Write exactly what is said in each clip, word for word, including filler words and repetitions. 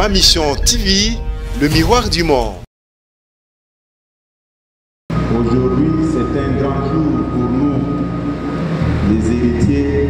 Ma Mission T V, le miroir du monde. Aujourd'hui, c'est un grand jour pour nous, les héritiers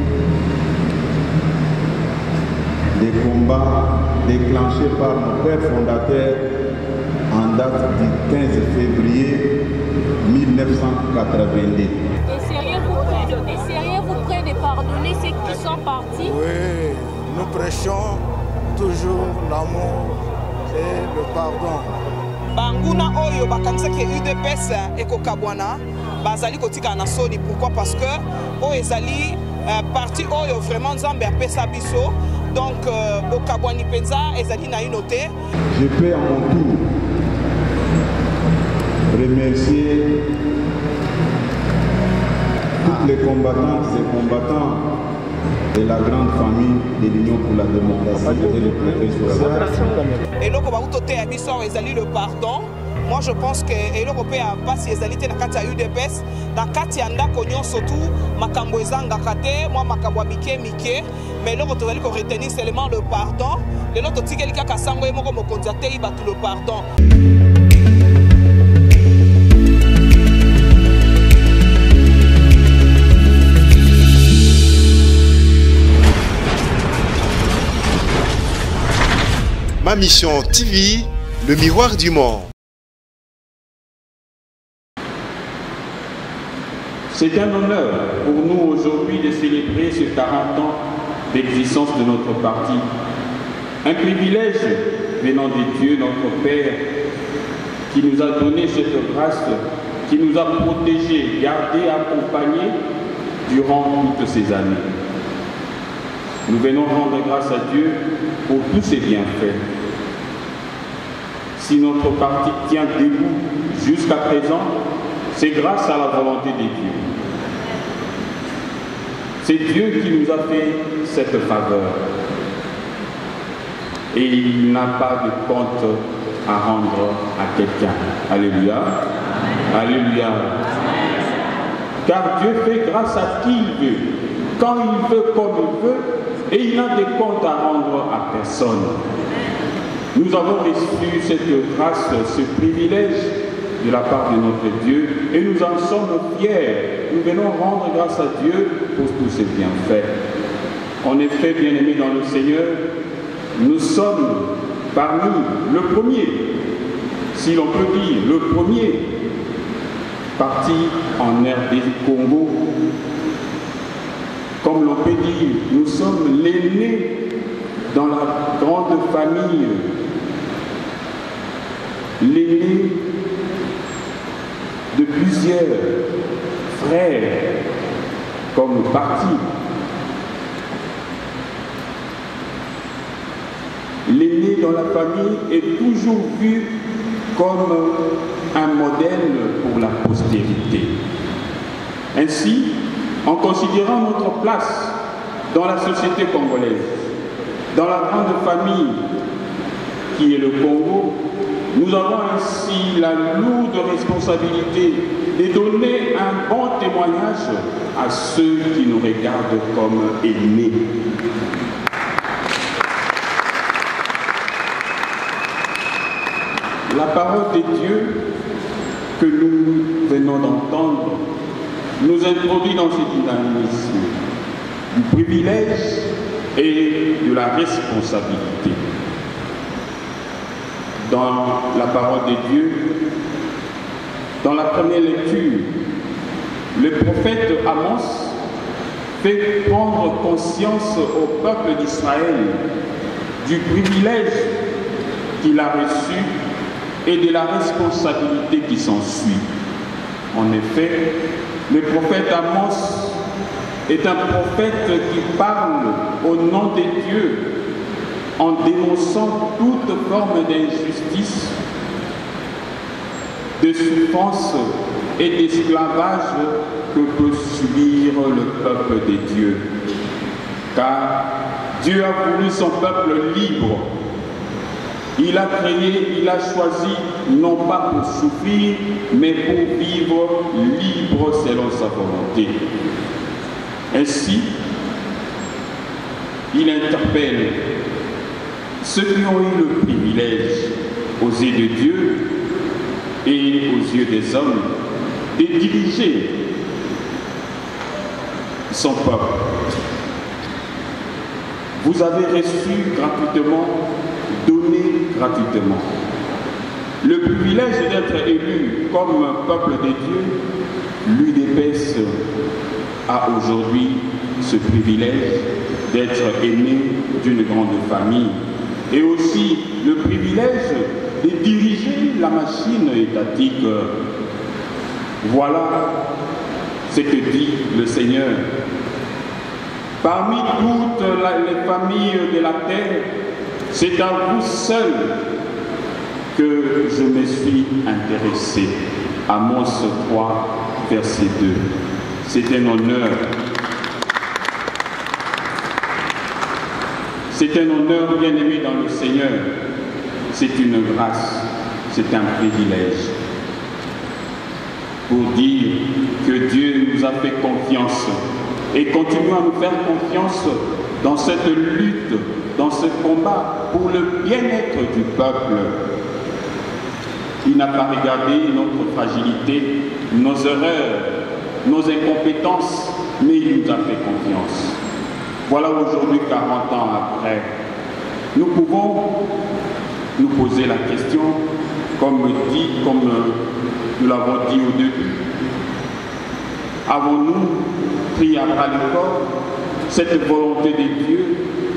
des combats déclenchés par nos pères fondateurs en date du quinze février mille neuf cent quatre-vingt-deux. Et sérieux, vous prenez, et sérieux, vous prenez pardonner ceux qui sont partis? Oui, nous prêchons toujours l'amour et le pardon. Banguna oyo bakanisaki U D P S ekokabwana bazali kotika na soni. Pourquoi? Parce que oyo ezali euh, parti oyo vraiment Nzambe apesa biso. Donc bokabwani penza ezali na inote. Je peux à mon tour remercier toutes les combattantes et combattants de la grande famille de l'Union pour la démocratie et le progrès social. Et là, le pardon. Moi, je pense que et l'Européen a passé les alités dans la U D P S, dans Katia Ndakonyo surtout, Makambo Ezanga Kate, moi Makambo Mike Mike, mais l'autre tu vas retenir seulement le pardon. Et l'autre tu quelqu'un qui a sangé moi comme constaté il va tout le pardon. Ma Mission T V, le miroir du monde. C'est un honneur pour nous aujourd'hui de célébrer ces quarante ans d'existence de notre parti. Un privilège venant de Dieu, notre Père, qui nous a donné cette grâce, qui nous a protégés, gardés, accompagnés durant toutes ces années. Nous venons rendre grâce à Dieu pour tous ses bienfaits. Si notre parti tient debout jusqu'à présent, c'est grâce à la volonté de Dieu. C'est Dieu qui nous a fait cette faveur. Et il n'a pas de compte à rendre à quelqu'un. Alléluia. Alléluia. Car Dieu fait grâce à qui il veut, quand il veut, comme il veut, et il n'a de compte à rendre à personne. Nous avons reçu cette grâce, ce privilège de la part de notre Dieu et nous en sommes fiers. Nous venons rendre grâce à Dieu pour tous ses bienfaits. En effet, bien-aimés dans le Seigneur, nous sommes parmi le premier, si l'on peut dire, le premier parti en R D Congo. Comme l'on peut dire, nous sommes l'aîné dans la grande famille, l'aîné de plusieurs frères comme parti. L'aîné dans la famille est toujours vu comme un modèle pour la postérité. Ainsi, en considérant notre place dans la société congolaise, dans la grande famille qui est le Congo, nous avons ainsi la lourde responsabilité de donner un bon témoignage à ceux qui nous regardent comme aînés. La parole de Dieu que nous venons d'entendre nous introduit dans ce dynamisme du privilège et de la responsabilité. Dans la parole de Dieu, dans la première lecture, le prophète Amos fait prendre conscience au peuple d'Israël du privilège qu'il a reçu et de la responsabilité qui s'ensuit. En effet, le prophète Amos est un prophète qui parle au nom de Dieu en dénonçant toute forme d'injustice, de souffrance et d'esclavage que peut subir le peuple de Dieu. Car Dieu a voulu son peuple libre. Il a créé, il a choisi, non pas pour souffrir, mais pour vivre libre selon sa volonté. Ainsi, il interpelle ceux qui ont eu le privilège aux yeux de Dieu et aux yeux des hommes de diriger son peuple. Vous avez reçu gratuitement, donné gratuitement. Le privilège d'être élu comme un peuple de Dieu, l'U D P S a aujourd'hui ce privilège d'être aimé d'une grande famille et aussi le privilège de diriger la machine étatique. Voilà ce que dit le Seigneur. Parmi toutes les familles de la terre, c'est à vous seul que je me suis intéressé. Amos trois, verset deux. C'est un honneur. C'est un honneur, bien-aimé dans le Seigneur. C'est une grâce, c'est un privilège. Pour dire que Dieu nous a fait confiance et continue à nous faire confiance dans cette lutte, dans ce combat pour le bien-être du peuple. Il n'a pas regardé notre fragilité, nos erreurs, nos incompétences, mais il nous a fait confiance. Voilà aujourd'hui, quarante ans après, nous pouvons nous poser la question, comme dit, comme nous l'avons dit au début. Avons-nous pris à bras le corps cette volonté de Dieu,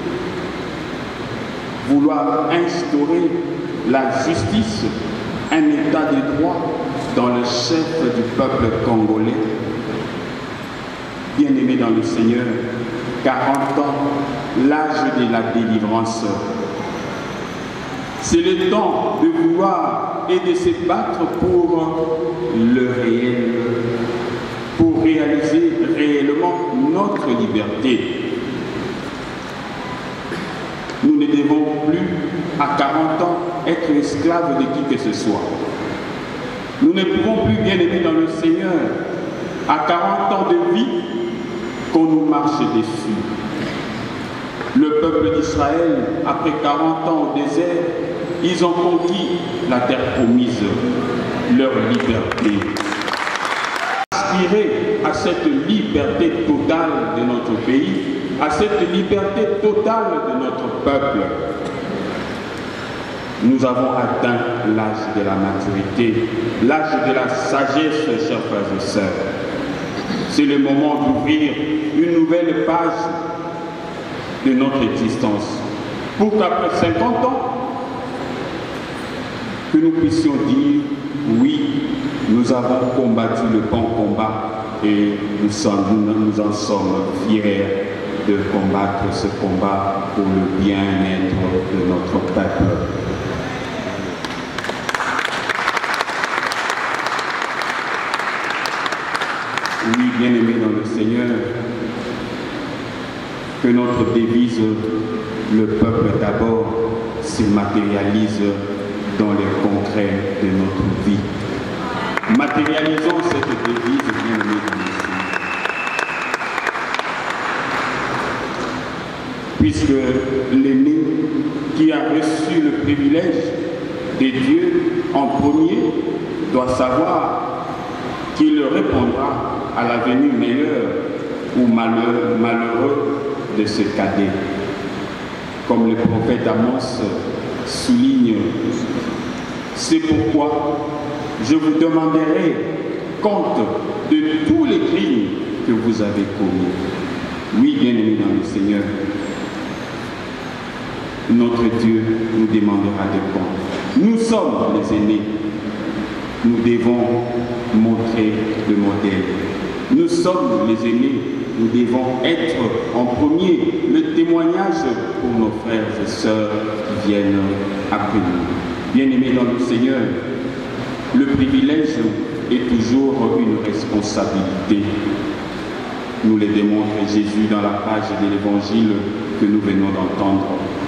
vouloir instaurer la justice, un état de droit dans le chef du peuple congolais? Bien-aimé dans le Seigneur, quarante ans, l'âge de la délivrance. C'est le temps de vouloir et de se battre pour le réel, pour réaliser réellement notre liberté. Nous ne devons plus, à quarante ans, être esclaves de qui que ce soit. Nous ne pouvons plus, bien aimer dans le Seigneur, à quarante ans de vie, qu'on nous marche dessus. Le peuple d'Israël, après quarante ans au désert, ils ont conquis la terre promise, leur liberté. Aspirer à cette liberté totale de notre pays, à cette liberté totale de notre peuple, nous avons atteint l'âge de la maturité, l'âge de la sagesse, chers frères et sœurs. C'est le moment d'ouvrir une nouvelle page de notre existence, pour qu'après cinquante ans, que nous puissions dire, oui, nous avons combattu le bon combat et nous, sommes, nous en sommes fiers de combattre ce combat pour le bien-être de notre peuple. Oui, bien-aimés dans le Seigneur, que notre devise, le peuple d'abord, se matérialise dans le concret de notre vie. Matérialisons cette devise, bien-aimés dans le Seigneur. Puisque l'aîné qui a reçu le privilège de Dieu en premier doit savoir qu'il répondra à la venue meilleure ou malheureux, malheureux de ce cadet. Comme le prophète Amos souligne, c'est pourquoi je vous demanderai compte de tous les crimes que vous avez commis. Oui, bien-aimés dans le Seigneur, notre Dieu nous demandera des comptes. Nous sommes les aînés. Nous devons montrer le modèle. Nous sommes les aînés. Nous devons être en premier le témoignage pour nos frères et sœurs qui viennent après nous. Bien-aimés dans le Seigneur, le privilège est toujours une responsabilité. Nous le démontre Jésus dans la page de l'Évangile que nous venons d'entendre.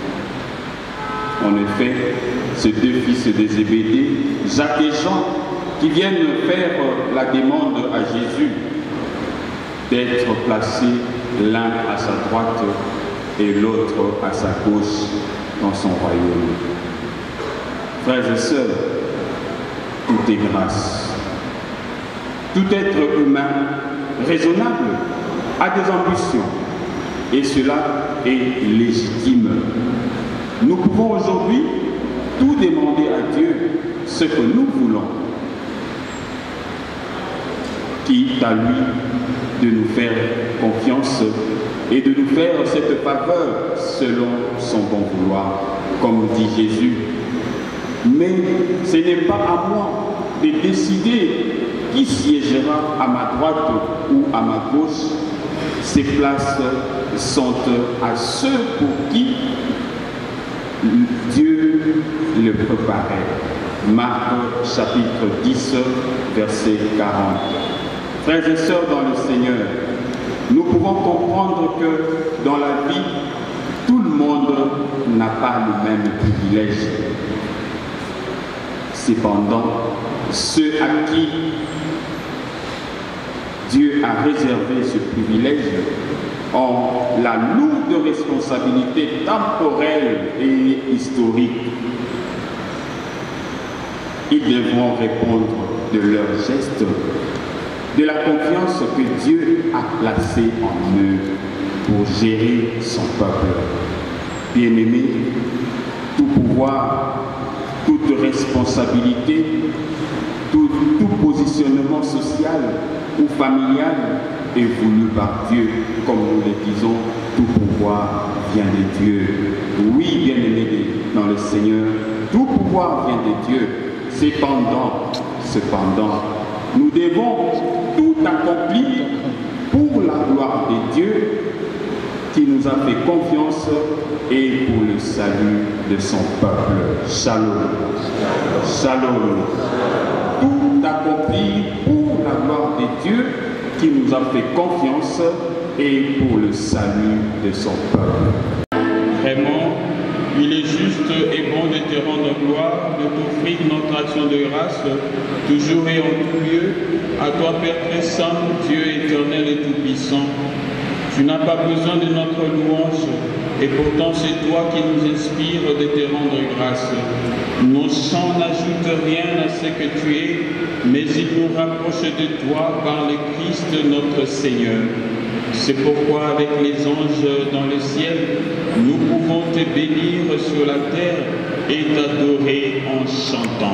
En effet, ces deux fils de Zébédée, Jacques et Jean, qui viennent faire la demande à Jésus d'être placés l'un à sa droite et l'autre à sa gauche. dans son royaume. Frères et sœurs, tout est grâce. Tout être humain raisonnable a des ambitions et cela est légitime. Nous pouvons aujourd'hui tout demander à Dieu ce que nous voulons, quitte à lui de nous faire confiance et de nous faire cette faveur selon son bon vouloir, comme dit Jésus. Mais ce n'est pas à moi de décider qui siégera à ma droite ou à ma gauche. Ces places sont à ceux pour qui Dieu le préparait. Marc chapitre dix, verset quarante. Frères et sœurs dans le Seigneur, nous pouvons comprendre que dans la vie, tout le monde n'a pas le même privilège. Cependant, ceux à qui Dieu a réservé ce privilège ont la lourde responsabilité temporelle et historique. Ils devront répondre de leurs gestes, de la confiance que Dieu a placée en eux pour gérer son peuple. Bien-aimés, tout pouvoir, toute responsabilité, tout, tout positionnement social ou familial est voulu par Dieu. Comme nous le disons, tout pouvoir vient de Dieu. Oui, bien-aimés dans le Seigneur, tout pouvoir vient de Dieu. Cependant, cependant, nous devons tout accomplir pour la gloire de Dieu qui nous a fait confiance et pour le salut de son peuple. Shalom. Shalom. Tout accomplir pour la gloire de Dieu qui nous a fait confiance et pour le salut de son peuple. Vraiment, il est juste et bon de te rendre gloire, de t'offrir notre action de grâce, toujours et en tout lieu, à toi Père très saint, Dieu éternel et tout-puissant. Tu n'as pas besoin de notre louange, et pourtant c'est toi qui nous inspire de te rendre grâce. Nos chants n'ajoutent rien à ce que tu es, mais ils nous rapprochent de toi par le Christ notre Seigneur. C'est pourquoi avec les anges dans le ciel, nous pouvons te bénir sur la terre et t'adorer en chantant.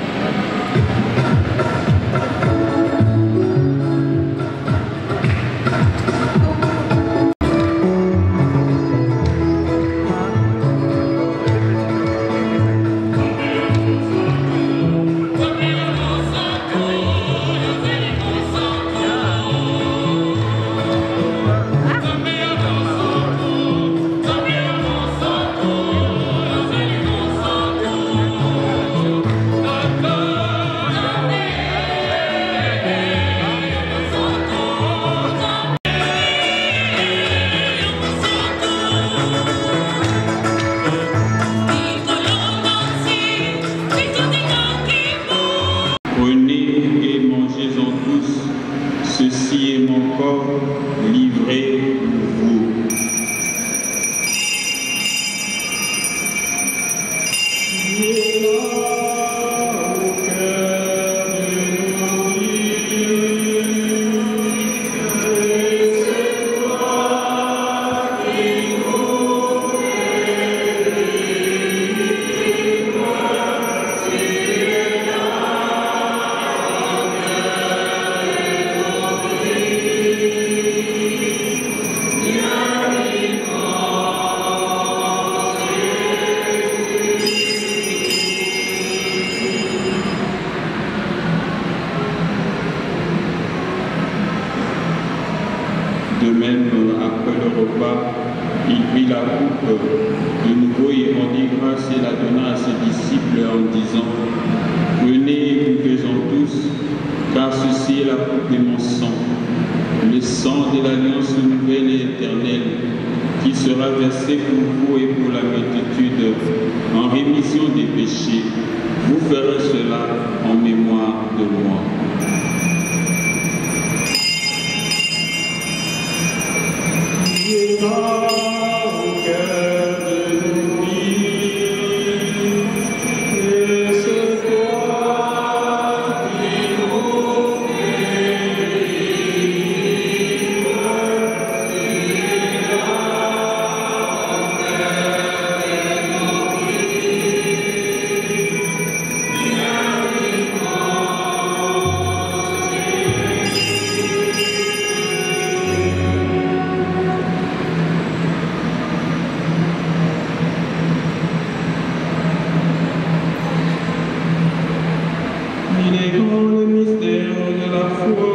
De même, après le repas, il prit la coupe de nouveau et rendit grâce et la donna à ses disciples en disant: Prenez et buvez-en tous, car ceci est la coupe de mon sang, le sang de l'alliance nouvelle et éternelle, qui sera versé pour vous et pour la multitude en rémission des péchés. Vous ferez cela en mémoire de moi. Au cœur de nos vies. célébrons le mystère de la foi.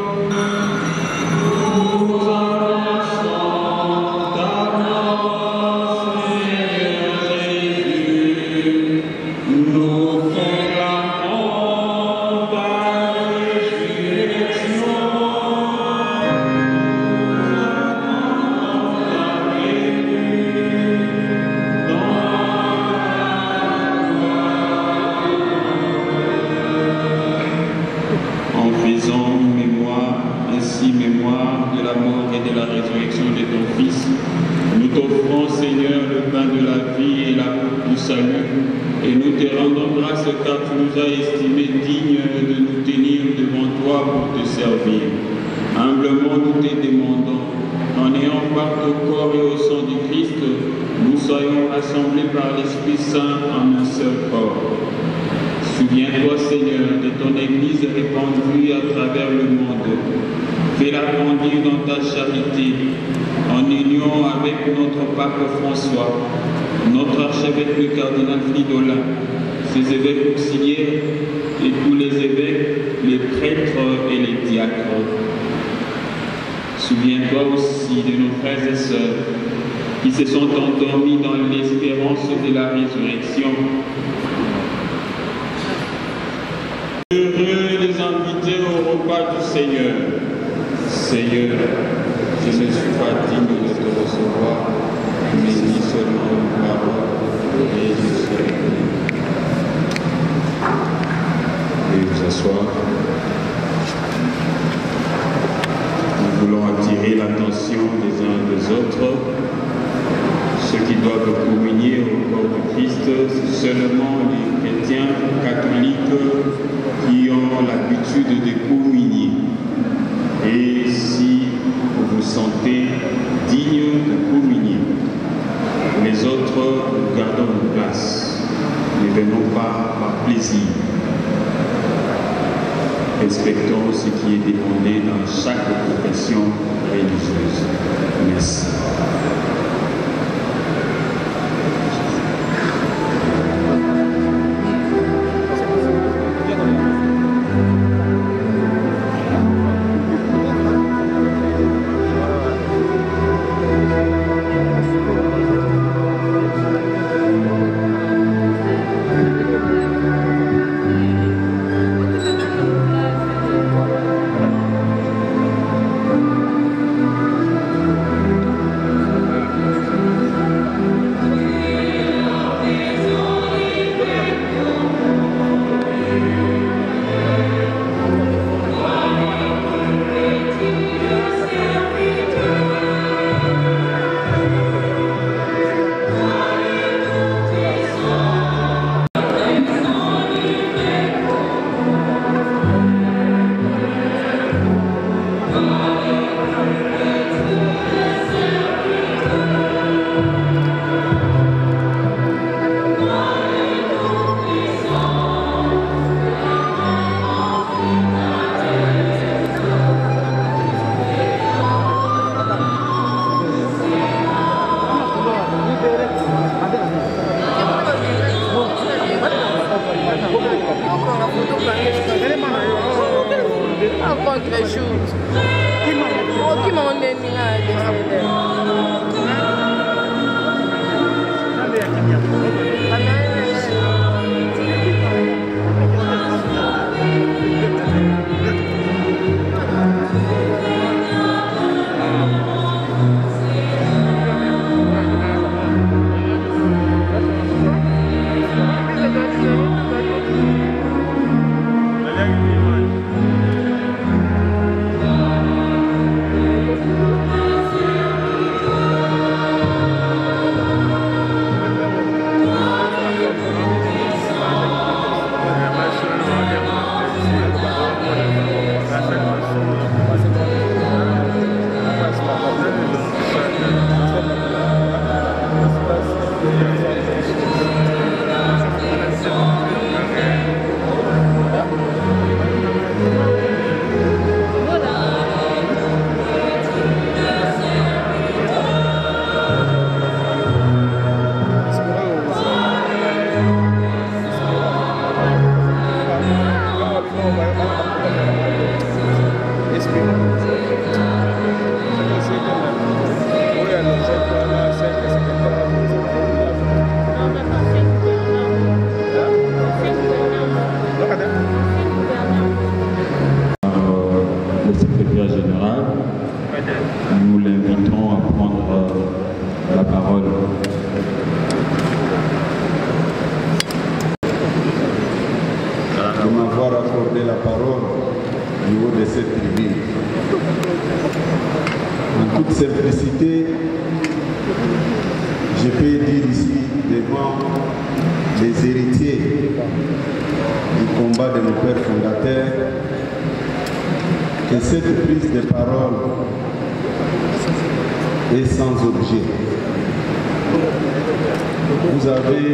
Nous annonçons ta mort, Seigneur Jésus. Nous proclamons ta résurrection. En faisant mémoire, ainsi mémoire de la mort et de la résurrection de ton Fils, nous t'offrons, Seigneur, le pain de la vie et la coupe du salut, et nous te rendons grâce car tu nous as estimés dignes de nous tenir devant toi pour te servir. Humblement nous te demandons, en ayant part au corps et au sang du Christ, nous soyons rassemblés par l'Esprit Saint en un seul corps. Souviens-toi, Seigneur, de ton Église répandue à travers le monde. Fais-la grandir dans ta charité, en union avec notre pape François, notre archevêque le cardinal Fridola, ses évêques auxiliaires et tous les évêques, les prêtres et les diacres. Souviens-toi aussi de nos frères et sœurs qui se sont endormis dans l'espérance de la résurrection. Heureux les invités au repas du Seigneur. Seigneur, je ne suis pas digne de te recevoir, mais dis seulement une parole et je serai béni. Veuillez vous asseoir. Nous voulons attirer l'attention des uns et des autres. Ceux qui doivent communier au corps du Christ, c'est seulement les chrétiens catholiques qui ont l'habitude de communier. Et si vous vous sentez digne de communier, les autres, gardons une place. Ne venons pas par plaisir. Respectons ce qui est demandé dans chaque profession religieuse. Merci. Le secrétaire général, nous l'invitons à prendre la parole. De m'avoir accordé la parole au niveau de cette tribune. En toute simplicité, je peux dire ici devant les héritiers du combat de nos pères fondateurs que cette prise de parole est sans objet. Vous avez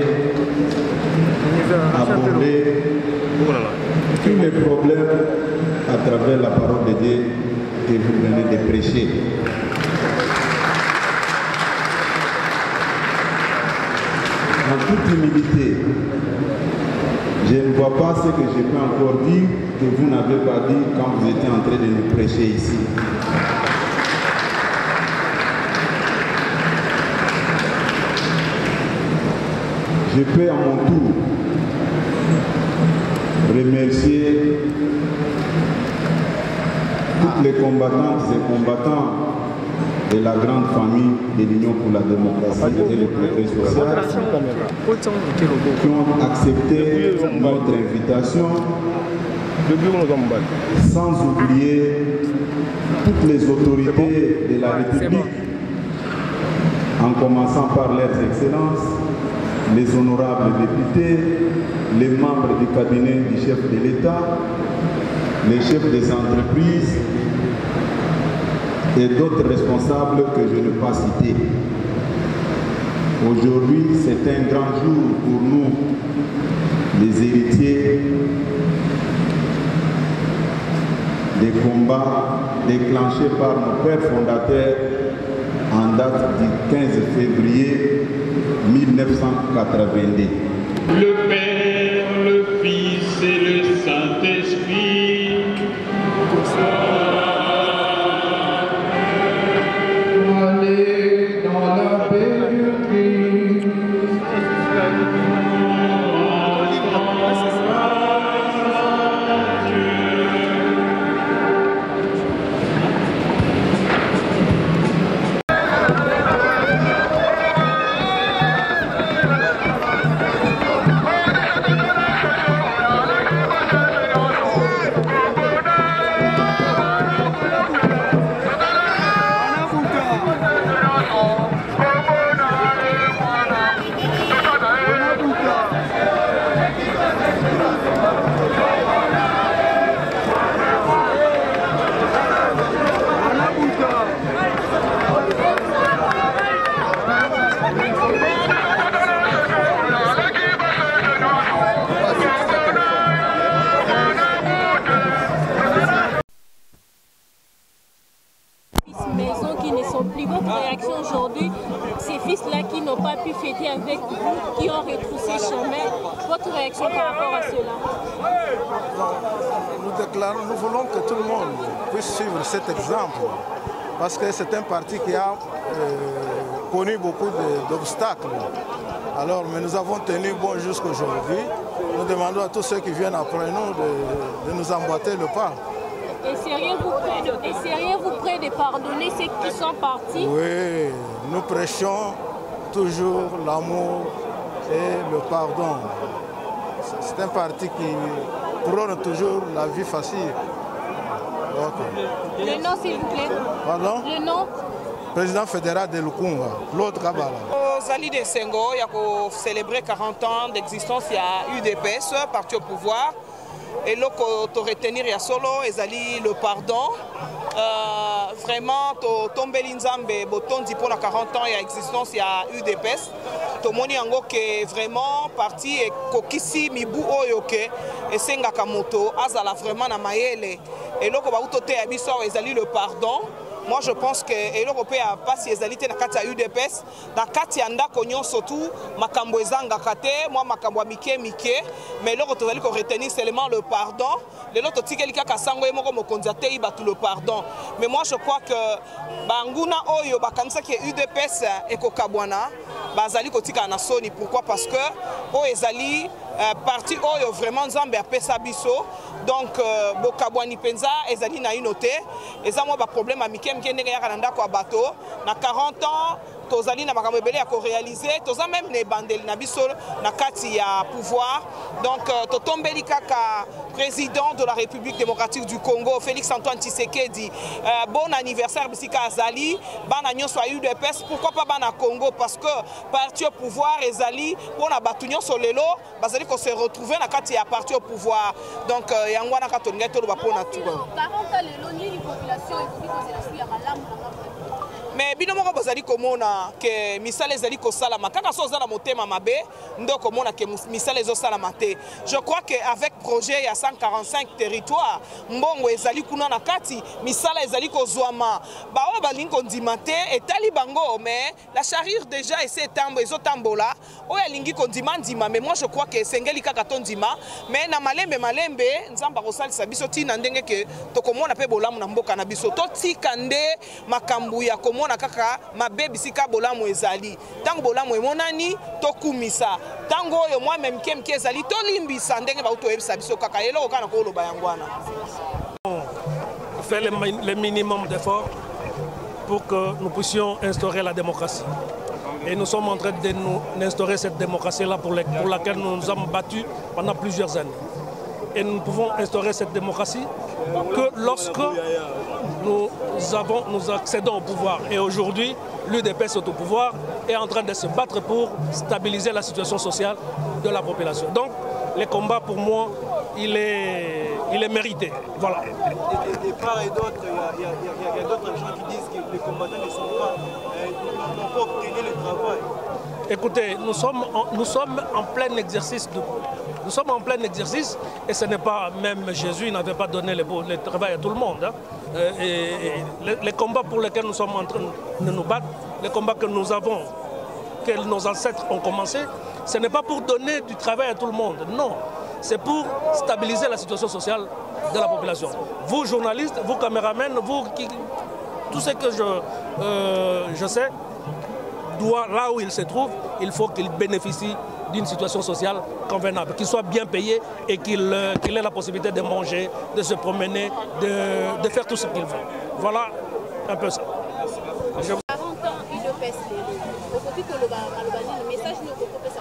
abordé tous les problèmes à travers la parole de Dieu que vous venez de prêcher. En toute humilité, je ne vois pas ce que je peux encore dire que vous n'avez pas dit quand vous étiez en train de nous prêcher ici. Je peux à mon tour remercier toutes les combattantes et combattants de la grande famille de l'Union pour la démocratie et le progrès social qui ont accepté notre invitation, sans oublier toutes les autorités de la République, en commençant par leurs excellences, les honorables députés, les membres du cabinet du chef de l'État, les chefs des entreprises et d'autres responsables que je ne vais pas citer. Aujourd'hui, c'est un grand jour pour nous, les héritiers des combats déclenchés par nos pères fondateurs en date du quinze février mille neuf cent quatre-vingt-deux. Le Père, le Fils et le Saint-Esprit. Allez dans la paix du Christ. Maison qui ne sont plus. Votre réaction aujourd'hui, ces fils-là qui n'ont pas pu fêter avec vous, qui ont retroussé chemin, votre réaction par rapport à cela? Nous déclarons, nous voulons que tout le monde puisse suivre cet exemple, parce que c'est un parti qui a euh, connu beaucoup d'obstacles. Alors, mais nous avons tenu bon jusqu'aujourd'hui. Nous demandons à tous ceux qui viennent après nous de, de nous emboîter le pas. Et sérieux vous prêt de, et sérieux vous prêt de pardonner ceux qui sont partis? Oui, nous prêchons toujours l'amour et le pardon. C'est un parti qui prône toujours la vie facile. Okay. Le nom s'il vous plaît. Pardon? Le nom? Président fédéral de Lukunga, Claude Kabala. Aux alliés de Senghor, il y a célébré quarante ans d'existence, il y a U D P S, parti au pouvoir. Et là, pour retenir il y a solo, ils le pardon. Euh, vraiment, tomber l'inzambe, botondi pour la quarante ans, il y a existence, il y a U D P S. Tomoni yango que vraiment parti et kokisi mibu oyoke et senga kamoto azala vraiment na mayele. Et là, ko ba utote abiso, ils le pardon. moi je pense que l'Européen a pas si ezalité na kati ya U D P S na kati ya ndako nyonso surtout makambo ezangaka te moi makambo mike mike mais l'autre tozali ko retenir seulement le pardon les autres tikeli kaka sango moko mokonzi te ba tout le pardon mais moi je crois que banguna oyo bakanisa que U D P S ekokabwana bazali kotika na soni pourquoi parce que o ezali euh, parti oyo vraiment nzambe apesa biso donc euh, bokabwani penza ezali na inote eza mo ba problème amike mike ndenge yaka na ndako ya bato na quarante ans tozali na makambo ebele ya ko réaliser toza même ne bandeli na biso na kati ya pouvoir donc euh, totombeli kaka président de la République démocratique du Congo Félix Antoine Tshisekedi euh, bon anniversaire bisika azali bana nyonso a U D P S pourquoi pas bana Congo parce que parti au pouvoir ezali pona batu nyonso lelo bazali ko se retrouver na kati ya parti au pouvoir donc euh, yango wana ka tolinga to ba pona tout quarante ans lelo ni population ekoki kozela su ya malamu na mais bino moko bazali komona ke misala ezali kosalama kaka so za na motema mabe ndo komona ke misala ezosalama te je crois que avec projet ya cent quarante-cinq territoires mbongo ezali kuna na kati misala ezali kozwama ba o balingi kondima te etali bango mais la charrure déjà essaie tambo ezotambola o ya lingi kondima ndima mais moi je crois que sengeli kaka tondima mais na malembe malembe nzamba kosalisa biso tina ndenge ke tokomona pe bolamu na mboka na biso to tika nde makambu ya komona na kaka mabe bisika bolamu ezali tango bolamu emonani tokumisa tango oyo moi même kem ki ezali tolimbisa ndenge ba uto ebisa biso kaka eloko kana ko loba yangwana faire le, le minimum d'efforts pour que nous puissions instaurer la démocratie et nous sommes en train de nous instaurer cette démocratie là pour, les, pour laquelle nous nous sommes battus pendant plusieurs années et nous pouvons instaurer cette démocratie que lorsque nous, avons, nous accédons au pouvoir. Et aujourd'hui, l'U D P S est au pouvoir et est en train de se battre pour stabiliser la situation sociale de la population. Donc, les combats, pour moi, il est, il est mérité. Voilà. Et, et, et part et d'autre, il y a, a, a, a d'autres gens qui disent que les combattants ne sont pas, euh, n'ont pas obtenu le travail. Écoutez, nous sommes en, nous sommes en plein exercice de... Nous sommes en plein exercice et ce n'est pas, même Jésus n'avait pas donné le, le travail à tout le monde. Hein. Et, et les, les combats pour lesquels nous sommes en train de nous battre, les combats que nous avons, que nos ancêtres ont commencé, ce n'est pas pour donner du travail à tout le monde, non. C'est pour stabiliser la situation sociale de la population. Vous, journalistes, vous, caméramens, vous, qui, tout ce que je, euh, je sais, doit, là où il se trouve, il faut qu'il bénéficie d'une situation sociale convenable, qu'il soit bien payé et qu'il euh, qu'il ait la possibilité de manger, de se promener, de, de faire tout ce qu'il veut. Voilà un peu ça. Je... quarante ans, U D P S, le message nous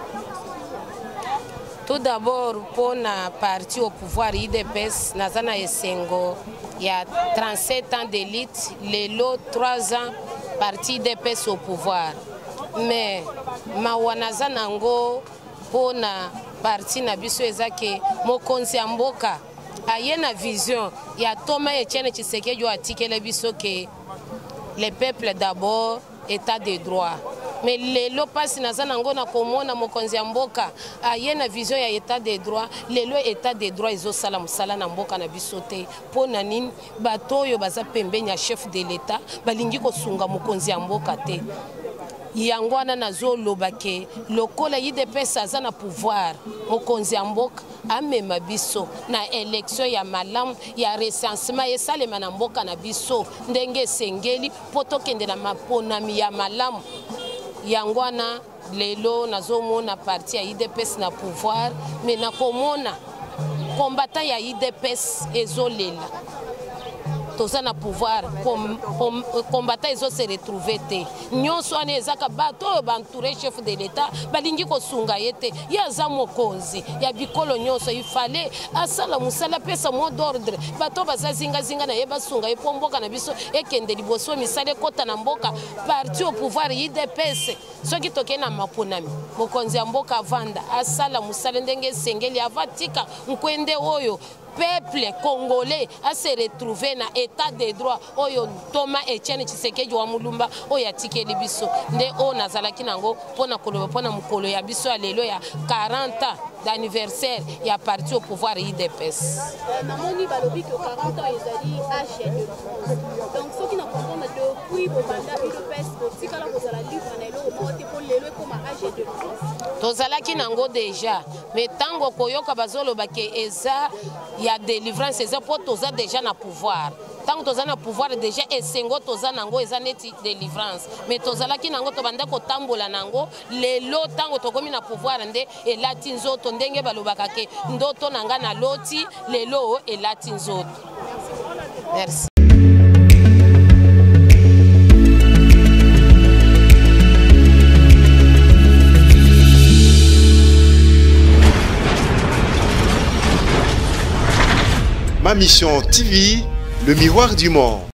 tout d'abord, pour la partie au pouvoir U D P S, Nazana Esengo, il y a trente-sept ans d'élite, les lots trois ans, parti U D P S au pouvoir. Mais mawana nango pona parti na biso ezake mokonzi ya mboka aye na vision ya Thomas Etienne Tshisekedi yo atikele biso ke le peuple d'abord état de droit mais lelo pasi naza nango na komona mokonzi ya mboka aye na vision ya état de droit lelo état de droit ezosala musala na mboka na biso te pona nini bato oyo baza pembeni ya chef de l'état balingi kosunga mokonzi ya mboka te yangwana nazo lobake lokola U D P S aza na pouvoir mokonzi ya mboka amema biso na élection ya malamu ya recensement esalema na mboka na biso ndenge esengeli poto kende na maponami ya malamu yangwana lelo nazomona parti ya U D P S na pouvoir mais nakomona combattant ya U D P S ezolela toza na pouvoir combattant ezo se retrouver te nyonso ane ezaka bato bantouré chef de l'état balingi kosunga yete ya za mokonzi ya bikolo nyonso il fallait asala musala pesa mot d'ordre bato bazazinga zinga na yeba sunga epomboka na biso ekende liboso misale kota na mboka parti au pouvoir U D P S soki toke na maponami mokonzi ya mboka vanda asala musala ndenge sengeli avatika nkwende oyo peuple congolais a se retrouvé na état de droit oyo Thomas Etienne Tshisekedi wa mulumba oyo atikeli biso nde o nazalaki nango pona koloba pona mukolo ya biso ya lelo ya quarante ans d'anniversaire ya parti au pouvoir U D P S. Namoni balobi que quarante ans ezali âge ya donc ceux qui na comprendre depuis bobanda udps botikala kozala livre na eloko moko te mpo lelo ekoma age de grâce tozalaki nango déjà mais ntango koyoka bazoloba ke eza ya délivrance eza mpo toza déjà na pouvoir ntango toza na pouvoir déjà esengo toza nango eza neti délivrance mais tozalaki nango tobanda kotambola nango lelo ntango tokomi na pouvoir nde elati nzoto ndenge balobaka ke ndoto na nga na loti lelo elati nzoto. Merci. Ma Mission T V, le miroir du monde.